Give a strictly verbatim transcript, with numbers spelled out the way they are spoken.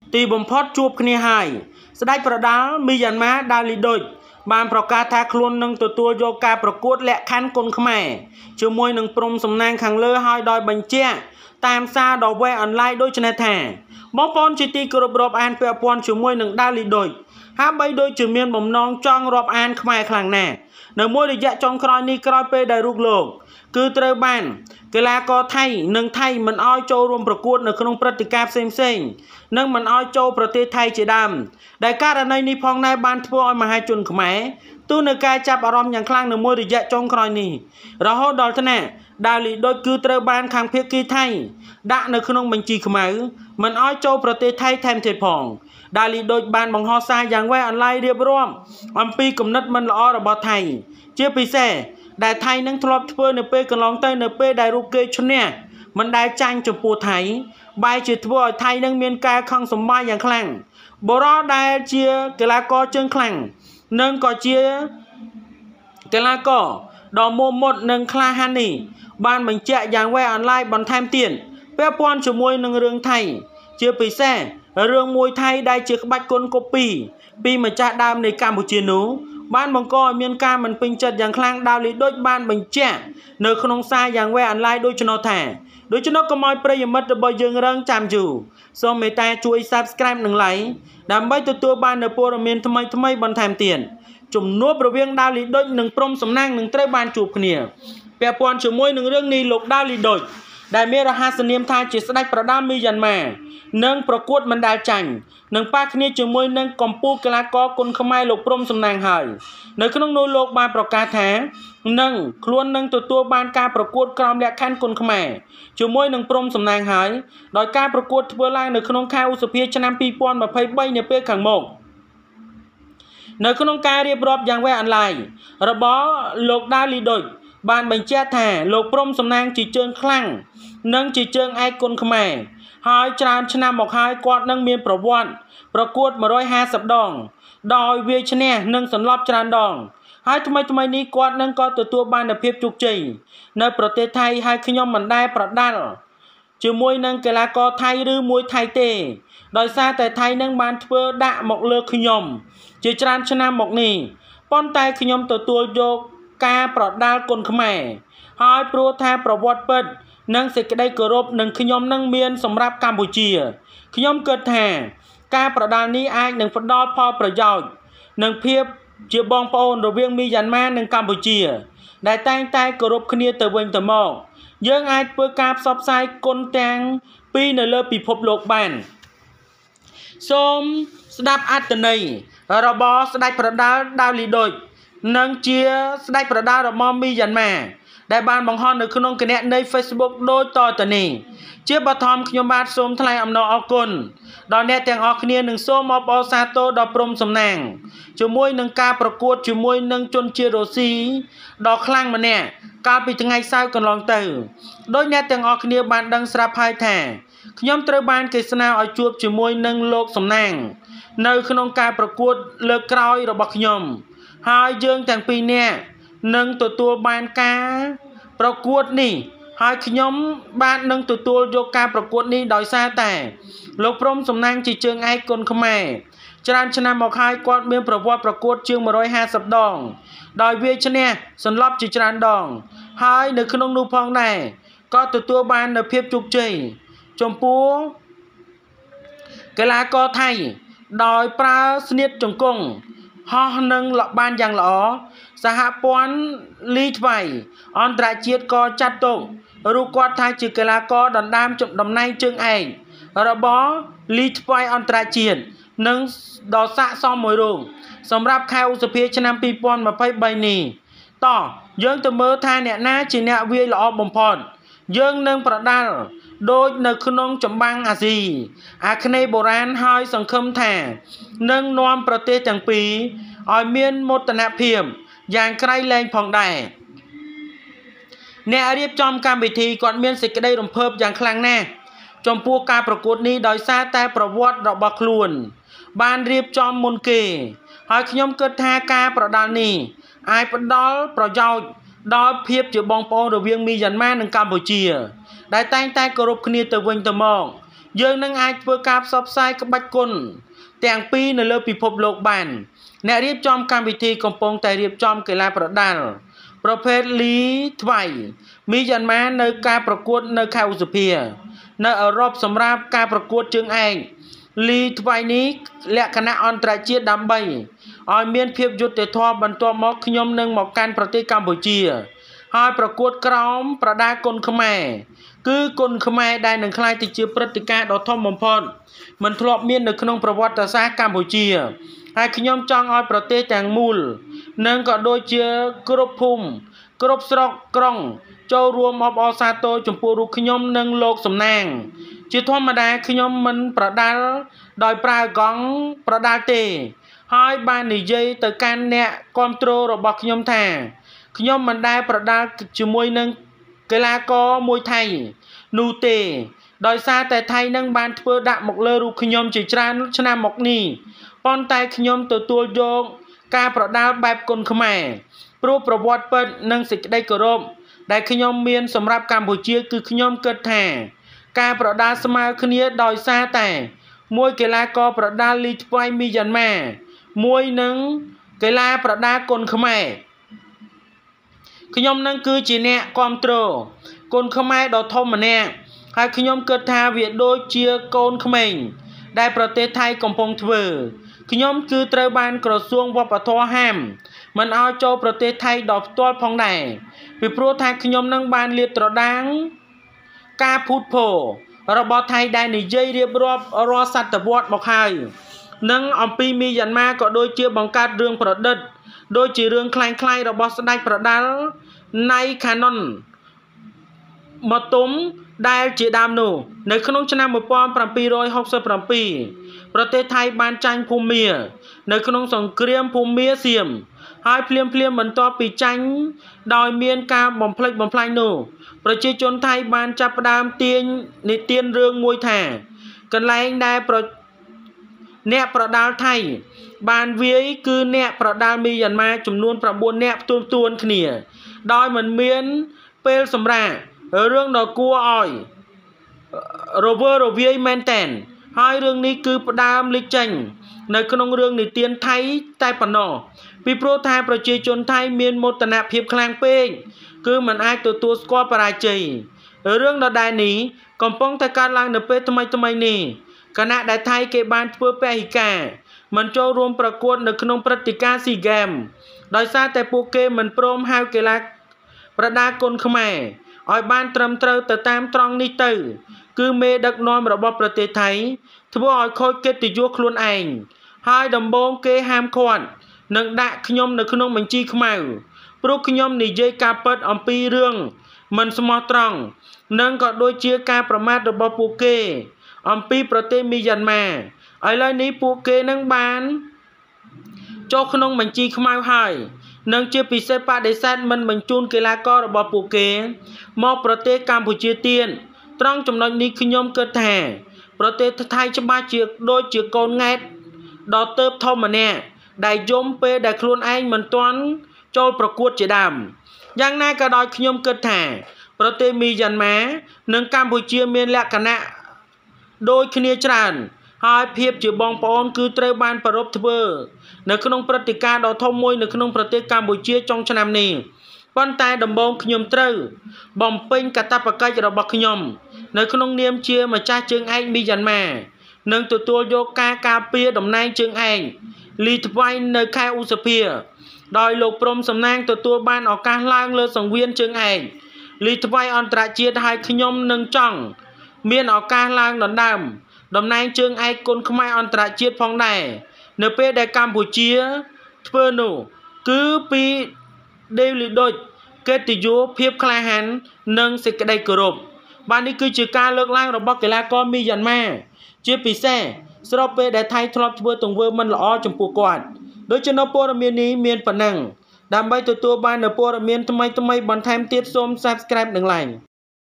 ตีบ่มพอดจูบគ្នាហើយស្ដេចប្រដាល់មីយ៉ាន់ម៉ាដាលីដូចបានប្រកាសថាខ្លួននឹងទទួលយកការប្រកួតលក្ខខណ្ឌគុនខ្មែរជាមួយនឹងព្រំសំណាងខាងលើហើយដោយបញ្ជាក់តាមសារដ៏វែងអនឡាញដូចនេះថាបងប្អូនជាទីគោរពរាប់អានពាក់ព័ន្ធជាមួយនឹងដាលីដូចហាក់បីដូចជាមានបំណងចង់រាប់អានខ្មែរខ្លាំងណាស់នៅមួយរយៈចុងក្រោយនេះក្រោយពេលដែលរូបលោកគឺត្រូវបានកីឡាករថៃនិងថៃមិនអោយចូលរួមប្រកួតនៅក្នុងព្រឹត្តិការណ៍ផ្សេងៗនិងមិនអោយចូលប្រទេសថៃជាដើមដែលករណីនេះផងដែរបានធ្វើឲ្យមហាជនខ្មែរទូនៅការចាប់អារម្មណ៍យ៉ាងខ្លាំងនៅមួយរយៈចុងក្រោយនេះរហូតដល់ថ្នាក់ដាលីដូចគឺត្រូវបានខាងភាគីថៃដាក់នៅក្នុងបញ្ជីខ្មៅមិនអោយចូលប្រទេសថៃថែមទៀតផងដាលីដូចបានបង្ហោះសារយ៉ាងវែងអនឡាញរៀបរាប់អំពីគំនិតមិនល្អរបស់ថៃជាពិសេសដែលថៃនឹងធ្លាប់ធ្វើនៅពេលកន្លងទៅនៅពេលដែលរូបគេឈ្នះមិនដែលចាញ់ចំពោះថៃបែរជាធ្វើឲ្យថៃនឹងមានការខឹងសម្បារយ៉ាងខ្លាំងបរោះដែលជាកីឡាករជើងខ្លាំងនិងក៏ជាកីឡាករដ៏មោះមុតនិងក្លាហាននេះបានបញ្ជាក់យ៉ាងវែងអនឡាញបន្ថែមទៀតពាក់ព័ន្ធជាមួយនឹងរឿងថៃជាពិសេសរឿងមួយថៃដែលជាក្បាច់គុនកូពីពីម្ចាស់ដើមនៃកម្ពុជានោះបានបង្កឲ្យមានការមិនពេញចិត្តយ៉ាងខ្លាំងដាលីដូចបានបញ្ជាក់នៅក្នុងសារយ៉ាងវែងអនឡាញដូចនោះថាដូច្នោះកុំឲ្យប្រិយមិត្តរបស់យើងរងចាំយូរសូមមេត្តាជួយ Subscribe និង Like ដើម្បីទទួលបាននូវព័ត៌មានថ្មីៗបន្ថែមទៀតជំនួបរវាងដាលីដូចនិងព្រំសំណាងនឹងត្រូវបានជួបគ្នាពាក់ព័ន្ធជាមួយនឹងរឿងនេះលោកដាលីដូចដែលមានរហស្សនាមថាជាស្ដេចប្រដាល់មីយ៉ាន់ម៉ានិងប្រកួតមិនដែលចាញ់នឹងប៉ះគ្នាជាមួយនឹងកម្ពុជាកីឡាករគុនខ្មែរលោកព្រំសំណាងហើយនៅក្នុងនោះលោកបានប្រកាសថានឹងខ្លួននឹងទទួលបានការប្រកួតក្រោមលក្ខខណ្ឌគុនខ្មែរជាមួយនឹងព្រំសំណាងហើយដោយការប្រកួតធ្វើឡើងនៅក្នុងខែឧសភាឆ្នាំពីរពាន់ម្ភៃបីនាពេលខាងមុខនៅក្នុងការរៀបរាប់យ៉ាងវែងអនឡាញរបស់លោកដាលីដូចបានបញ្ជាក់ថាលោកព្រំសំណាងជាជើងខ្លាំងនិងជាជើងឯកគុនខ្មែរហើយច្រើនឆ្នាំមកហើយគាត់នឹងមានប្រវត្តិប្រកួតមួយរយហាសិបដងដោយវាយឈ្នះនិងសន្លប់ច្រើនដងហើយថ្មីថ្មីនេះគាត់នឹងក៏ទទួលបាននូវភាពជោគជ័យនៅប្រទេសថៃហើយខ្ញុំមិនដែលប្រដាល់ជាមួយនឹងកីឡាករថៃឬមួយថៃទេដោយសារតែថៃនឹងបានធ្វើដាក់មកលើខ្ញុំជាច្រើនឆ្នាំមកនេះប៉ុន្តែខ្ញុំទទួលយកការប្រដាល់គុនខ្មែរហើយព្រោះថាប្រវត្តិពិតនិងសេចក្តីគោរពនឹងខ្ញុំនឹងមានសម្រាប់កម្ពុជាខ្ញុំគិតថាការប្រដាល់នេះអាចនឹងផ្ដល់ផលប្រយោជន៍និងភាពជាបងប្អូនរវាងមីយ៉ាន់ម៉ានិងកម្ពុជាដែលតែងតែគោរពគ្នាទៅវិញទៅមកយើងអាចធ្វើការផ្សព្វផ្សាយគុនទាំងពីរនៅលើពិភពលោកបានសូមស្ដាប់អត្ថន័យរបស់ស្ដេចប្រដាល់ដាលីដូចនិងជាស្ដេចប្រដាល់របស់មីយ៉ាន់ម៉ាដែលបានបង្ហោះនៅក្នុងគណនី Facebook ដូចតទៅនេះជាបឋមខ្ញុំបាទសូមថ្លែងអំណរអគុណដល់អ្នកទាំងអស់គ្នានិងសូមអបអរសាទរដល់ព្រំសំណាងជាមួយនឹងការប្រកួតជាមួយនឹងជនជាតិរុស្ស៊ីដ៏ខ្លាំងម្នាក់កាលពីថ្ងៃសៅរ៍កន្លងទៅដោយអ្នកទាំងអស់គ្នាបានដឹងស្រាប់ហើយថាខ្ញុំត្រូវបានគេស្នើឲ្យជួបជាមួយនឹងលោកសំណាងនៅក្នុងការប្រកួតលើកក្រោយរបស់ខ្ញុំហើយយើងទាំងពីរនាក់នឹងទទួលបានការប្រកួតនេះហើយខ្ញុំបាននឹងទទួលយកការប្រកួតនេះដោយសារតែលោកព្រំសំណាងជាជើងឯកគុនខ្មែរច្រើនឆ្នាំមកហើយគាត់មានប្រវត្តិប្រកួតជាងមួយរយហាសិបដងដោយវាយឈ្នះសន្លប់ជាច្រើនដងហើយនៅក្នុងនោះផងដែរក៏ទទួលបាននូវភាពជោគជ័យចំពោះកីឡាករថៃដោយប្រើស្នៀតជង្គង់ហោះនឹងបានយ៉ាងល្អសហព័ន្ធលីថ្វៃអន្តរជាតិក៏ចាត់ទុករូបគាត់ថាជាកីឡាករដណ្ដើមតំណែងជើងឯករបស់លីថ្វៃអន្តរជាតិនិងដ៏ស័ក្តិសមមួយរូបសម្រាប់ខែឧសភាឆ្នាំពីរពាន់ម្ភៃបីនេះតោះយើងទៅមើលថាអ្នកណាជាអ្នកវាយល្អបំផុតយើងនឹងប្រដាល់ដូចនៅក្នុងចម្បាំងអាស៊ីអាគ្នេយ៍បុរាណហើយសង្ឃឹមថានឹងនាំប្រទេសទាំងពីរឲ្យមានមោទនភាពយ៉ាងក្រៃលែងផងដែរអ្នករៀបចំកម្មវិធីគាត់មានសេចក្តីរំភើបយ៉ាងខ្លាំងណាស់ចំពោះការប្រកួតនេះដោយសារតែប្រវត្តិរបស់ខ្លួនបានរៀបចំមុនគេហើយខ្ញុំគិតថាការប្រដាល់នេះអាចផ្ដល់ប្រយោជន៍ដល់ភាពជាបងប្អូនរវាងមីយ៉ាន់ម៉ានិងកម្ពុជាដែលតែងតែគោរពគ្នាទៅវិញទៅមក dương nâng ai vừa cáp sọp sai các bách côn tàng pi nơi lơ bị phộp lộc bàn nè riêng trong cam vị thi công pong tại riêng trong cái laประดัลประเภทลีไทยมียันมาในการประกวดในข่าวสุเพียในรอบสำหรับการประกวดจึงเองลีไทยนี้และคณะอันตรายดำใบออยเมียนเพียบยุติธรรมบรรทมขยมหนึ่งหมอกการประเทศกัมพูชีให้ประกวดกรอมประดากลขแม่คือกลขแม่ได้หนึ่งคลายติดเชื้อปฏิการดอทอมมพรมันทลบเมียนในขนมประวัติศาสตร์กัมพูชีให้ขยมจังออยประเทศแตงมูลนั่งก็โดยเชื้อกรบภูมิกรบสรอกกรองเจ้ารวมอบอซาโตจมพูรุขยมนั่งโลกสำนางจิตธรรมดาขยมมันประดัลโดยปลายกองประดาเตให้บ้านนิเยแต่การเนี่ยความโตระบบขยมแทนขยมมันได้ประดาจมวยนั่งกีฬากอมวยไทยนูเตโดยซาแต่ไทยนั่งบ้านเพื่อดักหมกเลรูขยมจิตรานุชนาหมกนีปอนไตขยมตัวตัวโยกการประดาแบบกลขแม่ปรูประวัติเปิดนั่งสิกได้กรบได้ขยมเมียนสำหรับกัมพูชีคือขยมเกิดแทนการประดาสมาคเนียโดยซาแต่มวยกีฬากอประดาลีทไวมียันแม่มวยนั่งกีฬาประดากลขแม่ขยมนั่งคือจีเนะความโตกลขแม่ดอทอมมันเนี่ยให้ขยมเกิดทาเวียดโดยเชียกลขแม่ได้ประเทศไทยกำปงเถื่อขยมคือเตรบานกระทรวงวัฒนธรรมห้ามมันเอาโจประเทศไทยดอกตัวพองได้ไปโปรไทยขยมนั่งบานเลียตระดังกาพูดโผระบอบไทยได้ในเยเรียบรอบรอสัตว์วอดบอกให้นั่งอมปีมียันมาก็โดยเชื่อบังการเรื่องประดิษฐ์โดยจีเรื่องคลายคลายระบอบสดายประดัลในคานอนมาตุ้มได้จีดามนูในขนมชนะมือปอมปรำปีร้อยหกสิบปรำปีประเทศไทยบานจังภูมิเมียในขนมสงเกรียมภูมิเมียเสียมให้เพลียมเพลียมเหมือนต่อปีจังดอยเมียนกาบ่มพลิกบ่มพลายนูประชาชนไทยบานจับดามเตียนในเตียนเรื่องมวยแถ่กันแรงได้ประเนะประดาลไทยบานเวียคือเนะประดาลมียันมาจำนวนประบวนเนะตัวตัวเขณียดอยเหมือนเมียนเปลสำราเรื่องดอกกัวอ้อยโรเวอร์โรเวียแมนแตนให้เรื่องนี้คือประดามลิจังในขนมเรื่องในเตียนไทยใต้ปนอปีโปรไทยประชาชนไทยเมียนโมตนาเพียบคลางเป้งคือมันไอตัวตัวสกอปรายใจเรื่องดอกได้นี้กำปองแต่การล้างเนเปทำไมทำไมนี่คณะได้ไทยเก็บบานเพื่อแปะหิกามันโจรวมประกวดในขนมปฏิกาสีแกมโดยซาแต่ปูเกมันโปรมฮาวเกลักประดากลขแม่อ้อยบ้านตรำเตอแต่ตามตรองนี่ตื่อคือเมดักนอนระบบประเทศไทยทว่าอ้อยคอยเกติยัวคลุนเองให้ดำบงเกหามขวัญนังดะขยมในขนมมันจีขมาปลุกขยมในเยกาเปิดอมปีเรื่องมันสมอตรองนังก็โดยเชียการประมาทระบบปูเกอมปีประเทศมียันมาไอ้ไรนี้ปูเกนังบานโจขนมมันจีขมาให้นังเชื่อปีเซปาเดซันมันบรรจุนกีฬากอระบบปูเกมอบประเทศกัมพูชีเตียนตรองจำนวนนี้ขยมเกิดแห่ประเทศไทยจะมาเชื่อโดยเชื่อโกนไงดอเติบทอมมันเนี่ยได้ยมเปได้คลุนไอเหมือนตอนโจประกวดจีดำยังนายกระดอยขยมเกิดแห่ประเทศมียันแม้หนึ่งกัมพูชีเมียนและคณะโดยคณีจรันหายเพียบจือบองปอนคือเตรบานประรบทเบอร์ในขนมปฏิการดอกทอมมวยในขนมประเทศกัมพูชีจงชนามนี้ป้อนตายดำบงขยมเตรบอมเป็นกตาปะกายระบบขยมในขนมเนียมเชียมาจ้าจึงไอมียันแม่หนึ่งตัวตัวโยกากาเปียดำนายจึงไอลีทไวในค่ายอุสเพียโดยโลกปรมสำนักตัวตัวบ้านออกการล่างเลือสังเวียนจึงไอลีทไวอันตรายเจียดให้ขยมหนึ่งจังเมียนออกการล่างดอนดำดำนายจึงไอกลขมายอันตรายเจียดพองได้เนเปได้กัมพูชีเพื่อนูคือปีเดลิโดเกติโยเพียบคลายหันหนึ่งสิกได้กรบบ้านนี้คือจือการเลิกล่างระบบกีฬาก็มียันแม่เจียปีแซ่สระเปได้ไทยทลอบเพื่อตรงเวอร์มันละอ้อจมปูกอดโดยจะนปอร์เมียนนี้เมียนปนังดำใบตัวตัวบ้านนปอร์เมียนทำไมทำไมบันทามเทียบส้มซับสไครป์หนึ่งไลน์